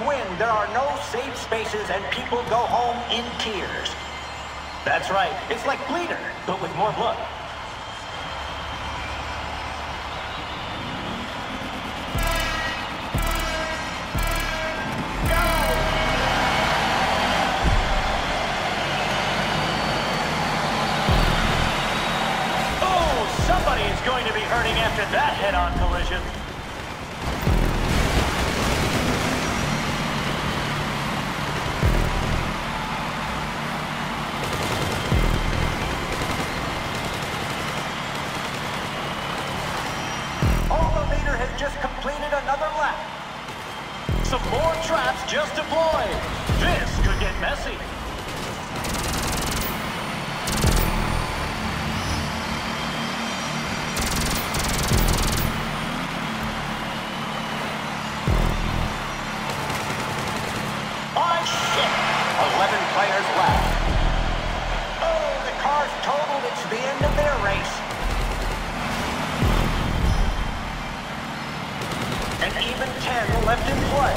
win, there are no safe spaces and people go home in tears. That's right. It's like Bleeder, but with more blood. Going to be hurting after that head-on collision. Oh, the leader has just completed another lap. Some more traps just deployed. This could get messy. Players left. Oh, the car's totaled. It's the end of their race. And even 10 left in play.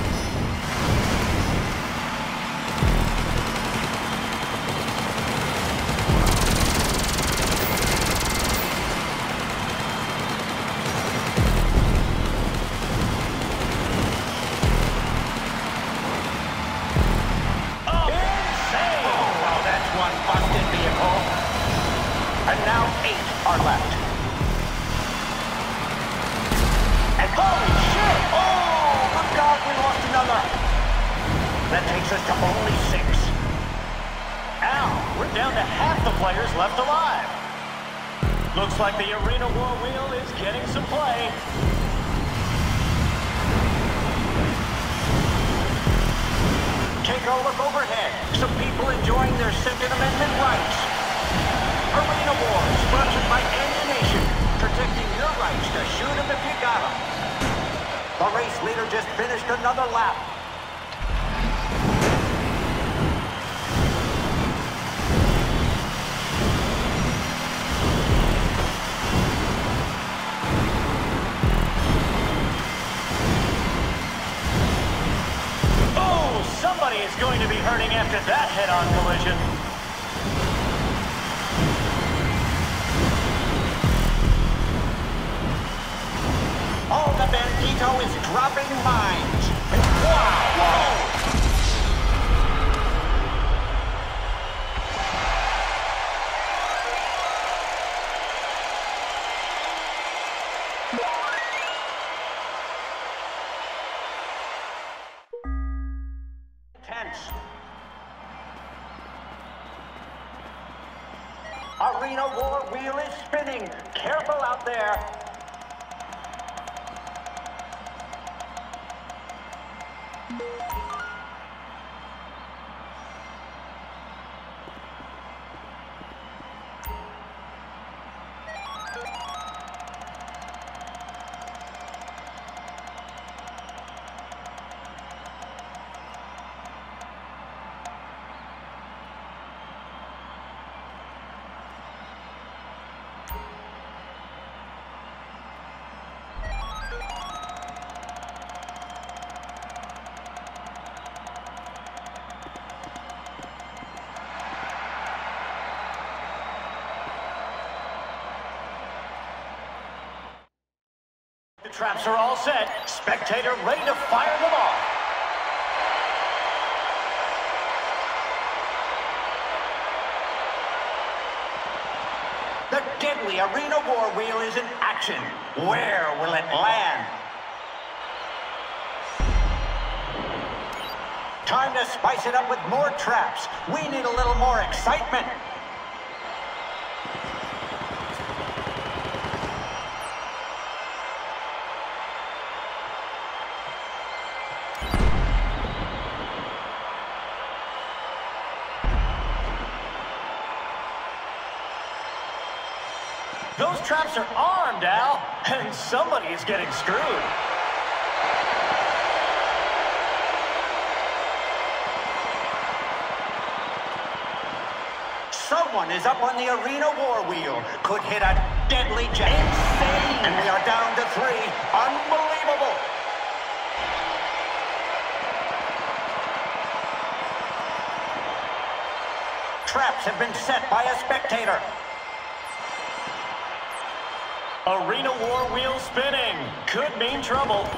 And now 8 are left. And holy shit! Oh, good God, we lost another. That takes us to only 6. Ow, we're down to half the players left alive. Looks like the Arena War wheel is getting some play. Take a look overhead. Some people enjoying their Second Amendment rights. Arena War, sponsored by Ammunition, protecting your rights to shoot them if you got them. The race leader just finished another lap. Oh, somebody is going to be hurting after that head-on collision. Oh, the Bandito is dropping mines. Wow! Whoa! Tense. Arena War wheel is spinning. Careful out there. The traps are all set. Spectator ready to fire them off. The deadly Arena War wheel is in action. Where will it land? Time to spice it up with more traps. We need a little more excitement. Those traps are armed, Al, and somebody is getting screwed. Someone is up on the Arena War wheel. Could hit a deadly jet. Insane! And we are down to 3. Unbelievable! traps have been set by a spectator. Arena War wheel spinning. Could mean trouble.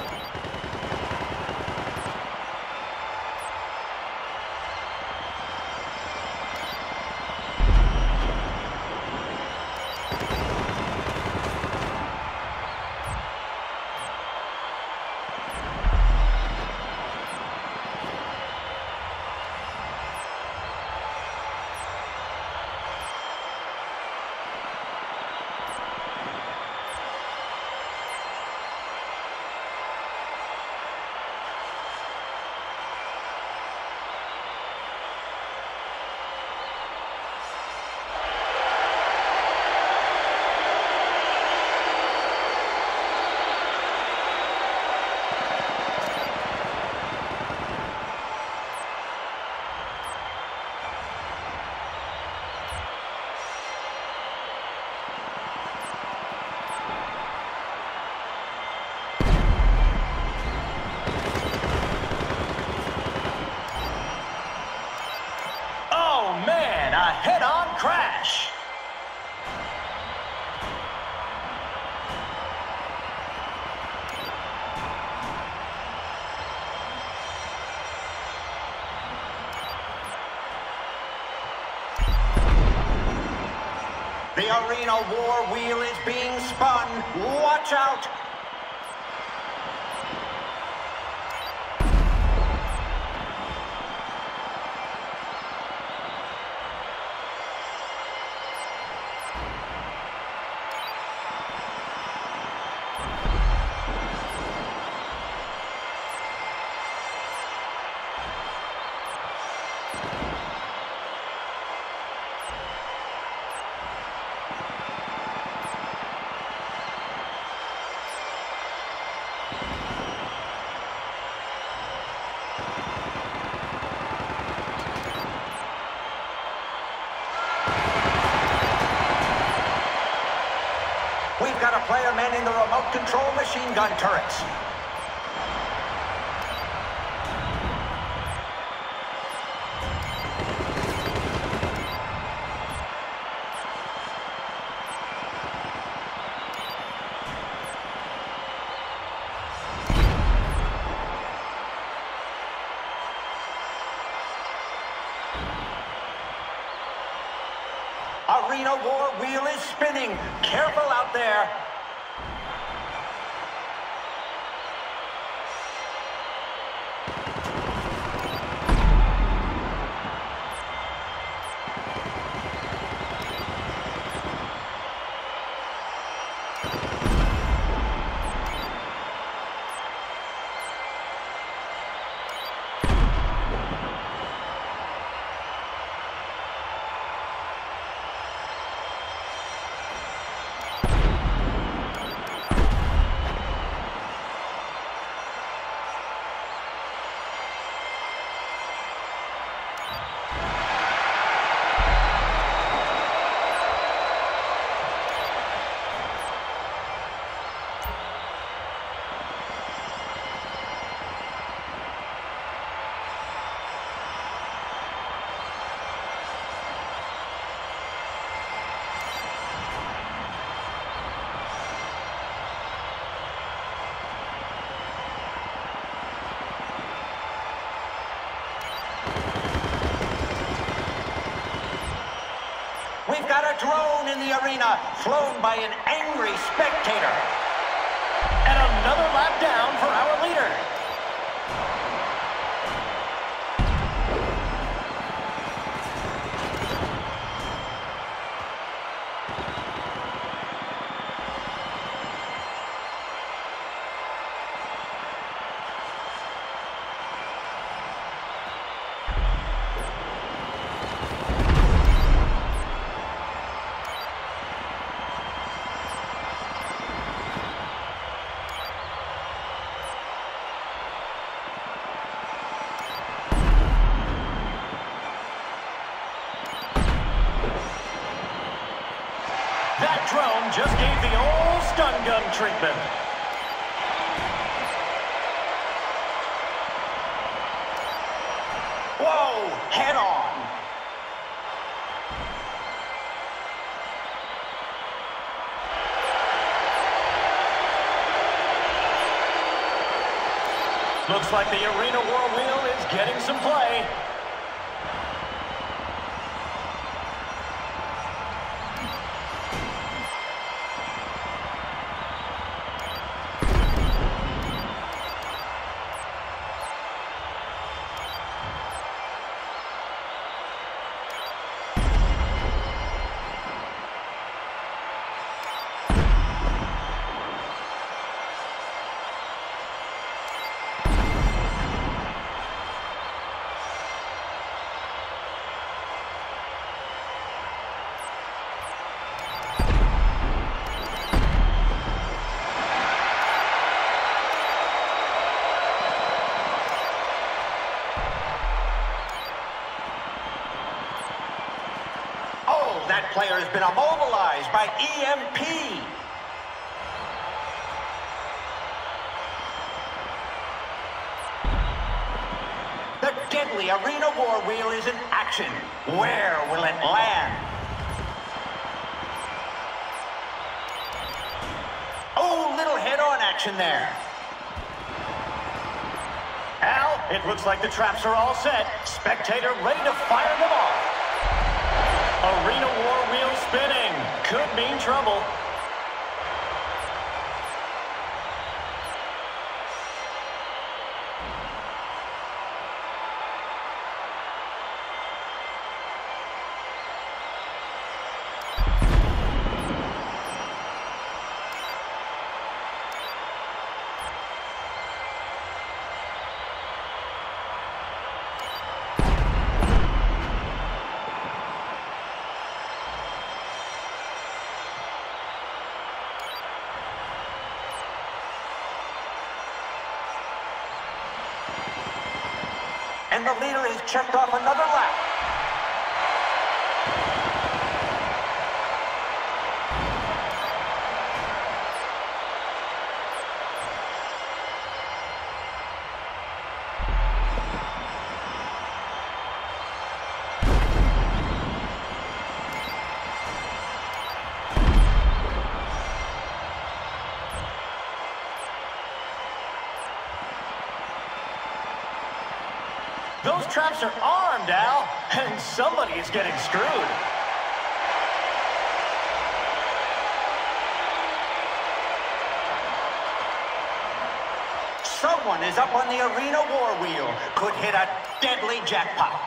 Head-on crash. The Arena War wheel is being spun. Watch out! We've got a player manning the remote control machine gun turrets. Arena War wheel is spinning. Careful out there. We've got a drone in the arena, flown by an angry spectator. And another lap down for our leader. That drone just gave the old stun gun treatment. Whoa, head on. Looks like the Arena War Wheel is getting some play. That player has been immobilized by EMP. The deadly Arena War Wheel is in action. Where will it land? Oh, little head-on action there. Al, it looks like the traps are all set. Spectator ready to fire them off. Arena War Wheel spinning. Could mean trouble. And the leader has checked off another lap. Those traps are armed, Al, and somebody is getting screwed. Someone is up on the Arena War Wheel. Could hit a deadly jackpot.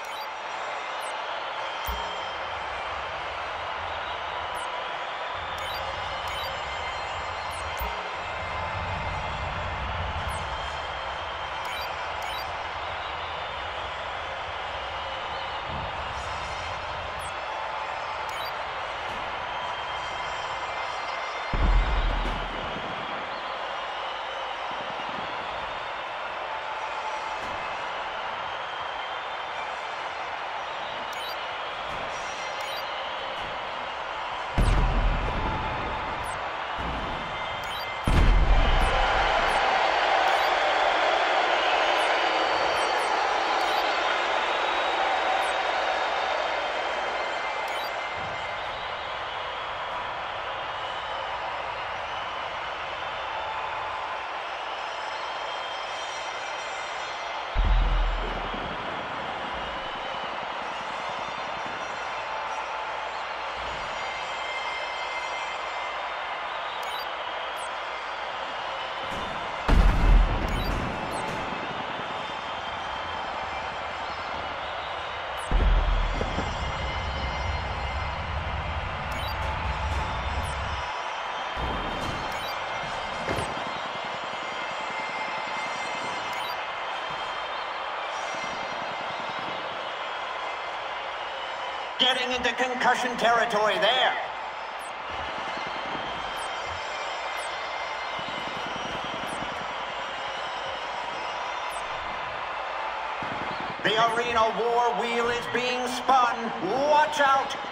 Getting into concussion territory there. The Arena War Wheel is being spun. Watch out!